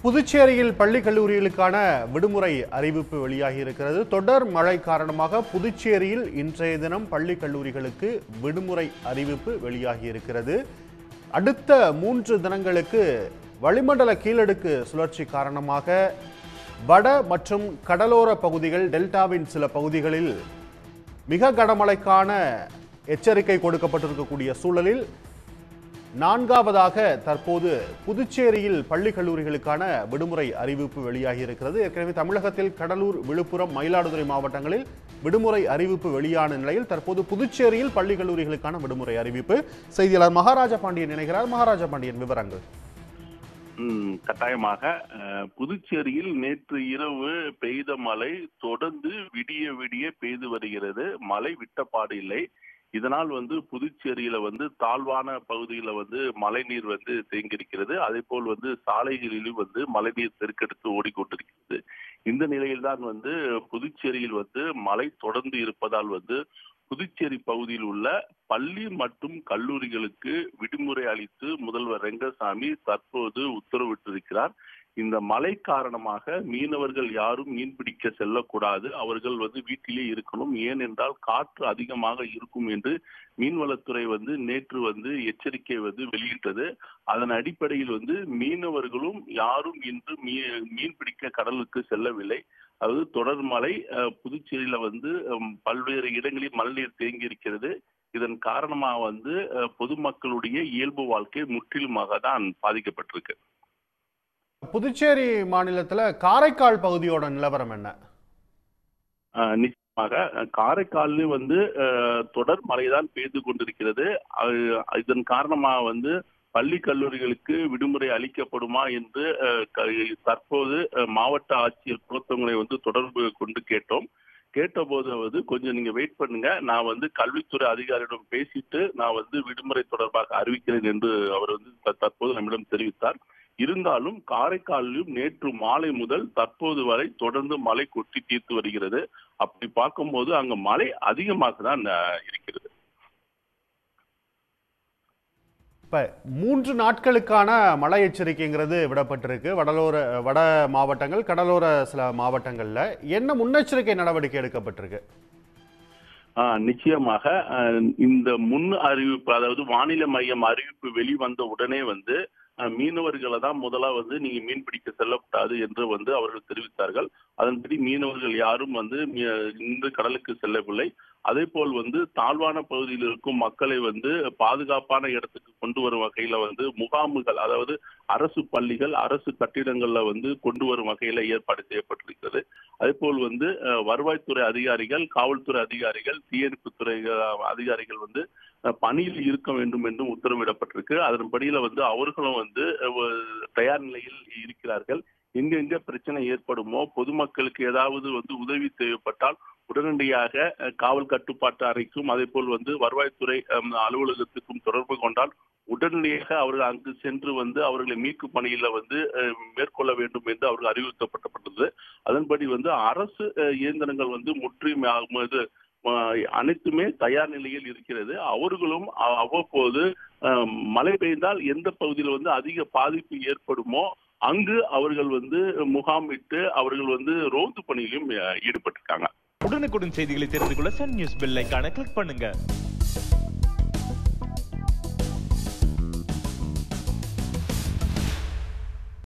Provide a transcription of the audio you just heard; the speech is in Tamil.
புதுச்சேரியில் பள்ளி கல்லூரிகளுக்கான விடுமுறை அறிவிப்பு வெளியாகி இருக்கிறது. தொடர் மழை காரணமாக புதுச்சேரியில் இன்றைய தினம் பள்ளி கல்லூரிகளுக்கு விடுமுறை அறிவிப்பு வெளியாகி இருக்கிறது. அடுத்த 3 தினங்களுக்கு வளிமண்டல கீழடுக்கு சுழற்சி காரணமாக வட மற்றும் கடலோர பகுதிகள், டெல்டாவின் சில பகுதிகளில் மிக கனமழைக்கான எச்சரிக்கை கொடுக்கப்பட்டிருக்கக்கூடிய சூழலில் 4வதாக தற்போது புதுச்சேரியில் பள்ளி கல்லூரிகளுக்கான விடுமுறை அறிவிப்பு வெளியாகி இருக்கிறது. ஏற்கனவே தமிழகத்தில் கடலூர், விழுப்புரம், மயிலாடுதுறை மாவட்டங்களில் விடுமுறை அறிவிப்பு வெளியான நிலையில் தற்போது புதுச்சேரியில் பள்ளி கல்லூரிகளுக்கான விடுமுறை அறிவிப்பு. செய்தியாளர் மகாராஜா பாண்டியன் இணைகிறார். மகாராஜா பாண்டியன், விவரங்கள். கட்டாயமாக புதுச்சேரியில் நேற்று இரவு பெய்த மழை தொடர்ந்து விடிய விடிய பெய்து வருகிறது. மழை விட்டப்பாடு இல்லை. இதனால் புதுச்சேரியில தாழ்வான பகுதியில மழைநீர் தேங்கியிருக்கிறது. அதே போல் சாலைகளிலும் மழைநீர் பெருக்கெடுத்து ஓடிக்கொண்டிருக்கிறது. இந்த நிலையில்தான் புதுச்சேரியில் மழை தொடர்ந்து இருப்பதால் புதுச்சேரி பகுதியில் உள்ள பள்ளி மற்றும் கல்லூரிகளுக்கு விடுமுறை அளித்து முதல்வர் ரெங்கசாமி தற்போது உத்தரவிட்டிருக்கிறார். இந்த மழை காரணமாக மீனவர்கள் யாரும் மீன்பிடிக்க செல்லக்கூடாது, அவர்கள் வீட்டிலே இருக்கணும். ஏனென்றால் காற்று அதிகமாக இருக்கும் என்று மீன்வளத்துறை நேற்று எச்சரிக்கை வெளியிட்டது. அதன் அடிப்படையில் மீனவர்களும் யாரும் இன்று மீன்பிடிக்க கடலுக்கு செல்லவில்லை. அதாவது தொடர் மழை புதுச்சேரியில பல்வேறு இடங்களில் மழைநீர் தேங்கி இருக்கிறது. இதன் காரணமாக பொதுமக்களுடைய இயல்பு வாழ்க்கை முற்றிலுமாக தான் பாதிக்கப்பட்டிருக்கு. புதுச்சேரி மாநிலத்துல காரைக்கால் பகுதியோட நிலவரம் என்ன? நிச்சயமாக காரைக்காலில் தொடர் மழைதான் பெய்து கொண்டிருக்கிறது. இதன் காரணமாக பள்ளி கல்லூரிகளுக்கு விடுமுறை அளிக்கப்படுமா என்று தற்போது மாவட்ட ஆட்சியர் குலத்தவங்களை தொடர்பு கொண்டு கேட்டபோது கொஞ்சம் நீங்க வெயிட் பண்ணுங்க, நான் கல்வித்துறை அதிகாரியிடம் பேசிட்டு நான் விடுமுறை தொடர்பாக அறிவிக்கிறேன் என்று அவர் தற்போது நம்மிடம் தெரிவித்தார். இருந்தாலும் காரைக்காலிலும் நேற்று மாலை முதல் தற்போது வரை தொடர்ந்து மழை கொட்டி தீர்த்து வருகிறது. அப்படி பார்க்கும்போது அங்க மழை அதிகமாக தான் இருக்கிறது. இப்ப 3 நாட்களுக்கான மழை எச்சரிக்கைங்கிறது விடப்பட்டிருக்கு. வட மாவட்டங்கள், கடலோர சில மாவட்டங்கள்ல என்ன முன்னெச்சரிக்கை நடவடிக்கை எடுக்கப்பட்டிருக்கு? நிச்சயமாக இந்த முன் அறிவிப்பு, அதாவது வானிலை மையம் அறிவிப்பு வெளிவந்த உடனே மீனவர்களை தான் முதலா நீங்க மீன்பிடிக்க செல்லக்கூடாது என்று அவர்கள் தெரிவித்தார்கள். அதன்படி மீனவர்கள் யாரும் இன்று கடலுக்கு செல்லவில்லை. அதே போல் தாழ்வான பகுதியில் இருக்கும் மக்களை பாதுகாப்பான இடத்துக்கு கொண்டு வரும் வகையில முகாம்கள், அதாவது அரசு பள்ளிகள், அரசு கட்டிடங்கள்ல கொண்டு வரும் வகையில ஏற்பாடு செய்யப்பட்டிருக்கிறது. அதே போல் வருவாய்த்துறை அதிகாரிகள், காவல்துறை அதிகாரிகள், தீயணைப்புத்துறை அதிகாரிகள் பணியில் இருக்க வேண்டும் என்றும் உத்தரவிடப்பட்டிருக்கு. அதன்படியில அவர்களும் தயார் நிலையில் இருக்கிறார்கள். எங்கெங்க பிரச்சனை ஏற்படுமோ, பொதுமக்களுக்கு ஏதாவது உதவி தேவைப்பட்டால் உடனடியாக காவல் கட்டுப்பாட்டு அறைக்கும் அதே போல் வருவாய்த்துறை அலுவலகத்துக்கும் தொடர்பு கொண்டால் உடனடியாக அவர்கள் அங்கு சென்று அவர்களை மீட்கும் பணியில மேற்கொள்ள வேண்டும் என்று அவர்கள் அறிவுறுத்தப்பட்டது. அதன்படி அரசு இயந்திரங்கள் முற்றிலுமாக அனைத்துமே தயார் நிலையில் இருக்கிறது. அவர்களும் அவ்வப்போது மழை பெய்தால் எந்த பகுதியில் அதிக பாதிப்பு ஏற்படுமோ அங்கு அவர்கள் முகாமிட்டு அவர்கள் ரோந்து பணியிலும் ஈடுபட்டிருக்காங்க. உடனுக்குடன் செய்திகளை தெரிந்து கொள்ள சன் நியூஸ் பெல் ஐகானை கிளிக் பண்ணுங்க.